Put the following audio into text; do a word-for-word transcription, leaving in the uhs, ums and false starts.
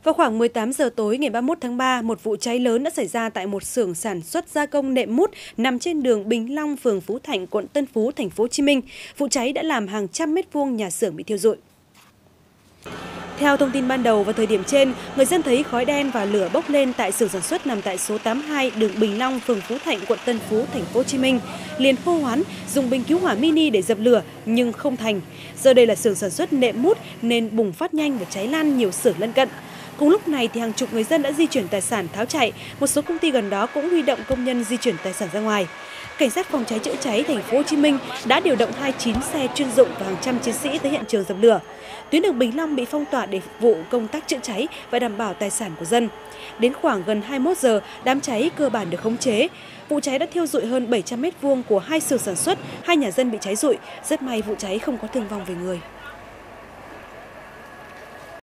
Vào khoảng mười tám giờ tối ngày ba mươi mốt tháng ba, một vụ cháy lớn đã xảy ra tại một xưởng sản xuất gia công nệm mút nằm trên đường Bình Long, phường Phú Thạnh, quận Tân Phú, thành phố Hồ Chí Minh. Vụ cháy đã làm hàng trăm mét vuông nhà xưởng bị thiêu rụi. Theo thông tin ban đầu, vào thời điểm trên, người dân thấy khói đen và lửa bốc lên tại xưởng sản xuất nằm tại số tám mươi hai đường Bình Long, phường Phú Thạnh, quận Tân Phú, thành phố Hồ Chí Minh. Liền hô hoán dùng bình cứu hỏa mini để dập lửa nhưng không thành. Do đây là xưởng sản xuất nệm mút nên bùng phát nhanh và cháy lan nhiều xưởng lân cận. Cùng lúc này thì hàng chục người dân đã di chuyển tài sản tháo chạy, một số công ty gần đó cũng huy động công nhân di chuyển tài sản ra ngoài. Cảnh sát phòng cháy chữa cháy thành phố Hồ Chí Minh đã điều động hai mươi chín xe chuyên dụng và hàng trăm chiến sĩ tới hiện trường dập lửa. Tuyến đường Bình Long bị phong tỏa để phục vụ công tác chữa cháy và đảm bảo tài sản của dân. Đến khoảng gần hai mươi mốt giờ, đám cháy cơ bản được khống chế. Vụ cháy đã thiêu rụi hơn bảy trăm mét vuông của hai xưởng sản xuất, hai nhà dân bị cháy rụi. Rất may vụ cháy không có thương vong về người.